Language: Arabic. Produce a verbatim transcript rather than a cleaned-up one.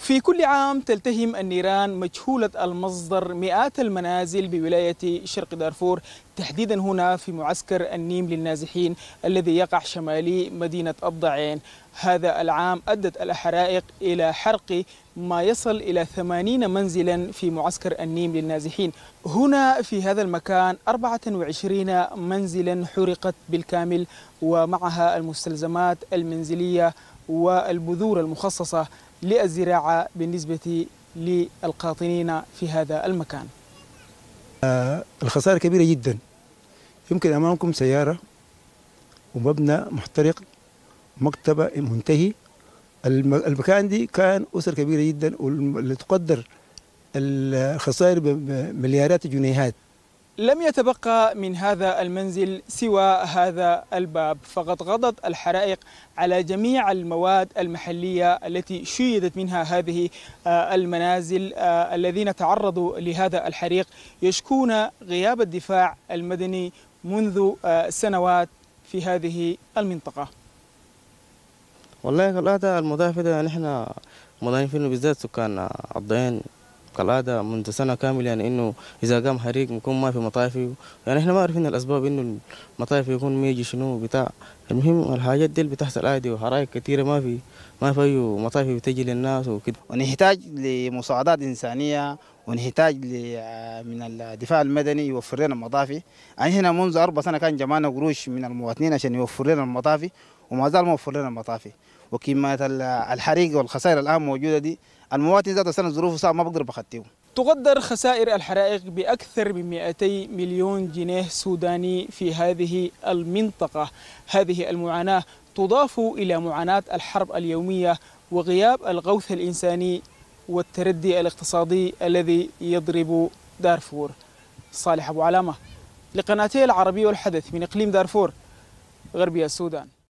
في كل عام تلتهم النيران مجهولة المصدر مئات المنازل بولاية شرق دارفور، تحديدا هنا في معسكر النيم للنازحين الذي يقع شمالي مدينة الضعين. هذا العام أدت الحرائق إلى حرق ما يصل إلى ثمانين منزلا في معسكر النيم للنازحين. هنا في هذا المكان أربعة وعشرين منزلا حرقت بالكامل، ومعها المستلزمات المنزلية والبذور المخصصة للزراعة بالنسبة للقاطنين في هذا المكان. الخسارة كبيرة جدا، يمكن أمامكم سيارة ومبنى محترق، مكتبة منتهي. المكان دي كان أسر كبيرة جدا، واللي تقدر الخسائر بمليارات الجنيهات. لم يتبقى من هذا المنزل سوى هذا الباب، فقد غضت الحرائق على جميع المواد المحلية التي شيدت منها هذه المنازل. الذين تعرضوا لهذا الحريق يشكون غياب الدفاع المدني منذ سنوات في هذه المنطقة. والله كالعادة المضايف ده نحن مضايفين بالذات سكان الضعين كالعادة منذ سنة كاملة، يعني إنه إذا قام حريق بيكون ما في مطافي، يعني إحنا ما عارفين الأسباب إنه المطافي يكون ميجي شنو بتاع. المهم الحاجات دي اللي بتحصل عادي، وحرائق كثيرة ما في ما في أي مطافي بتجي للناس وكده. ونحتاج لمساعدات إنسانية، ونحتاج من الدفاع المدني يوفر لنا المطافي. يعني هنا منذ أربع سنة كان جمعنا قروش من المواطنين عشان يوفر لنا المطافي، وما زال موفر لنا المطافي. وكمية الحريق والخسائر الآن موجودة دي، المواطن ذات السنة ظروفه صعبة ما بقدر بخطيه. تقدر خسائر الحرائق بأكثر من مئتي مليون جنيه سوداني في هذه المنطقة. هذه المعاناة تضاف إلى معاناة الحرب اليومية وغياب الغوث الإنساني والتردي الاقتصادي الذي يضرب دارفور. صالح أبو علامة لقناتي العربية والحدث من إقليم دارفور غربي السودان.